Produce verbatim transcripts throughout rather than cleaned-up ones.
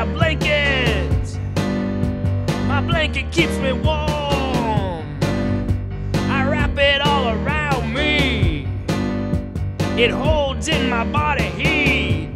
a blanket. My blanket keeps me warm. I wrap it all around me. It holds in my body heat.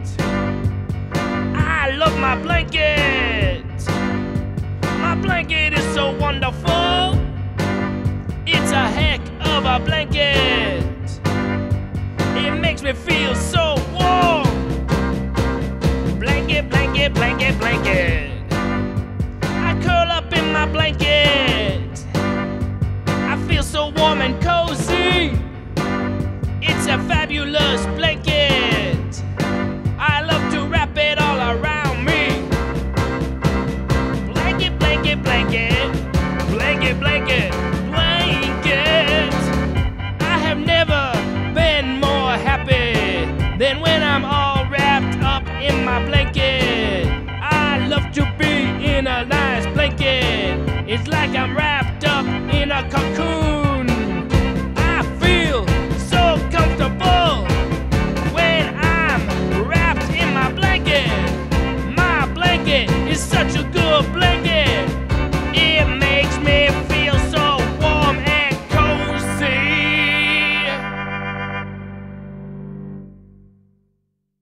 I love my blanket. My blanket is so wonderful. It's a heck of a blanket. It makes me feel so warm. Blanket, blanket, blanket, blanket. I curl up in my blanket. I feel so warm and cozy. It's a fabulous blanket. I love to wrap it all around me. Blanket, blanket, blanket. Blanket, blanket, blanket. I have never been more happy than when I'm all wrapped up in my blanket. I love to be in a nice blanket. It's like I'm wrapped up in a cocoon.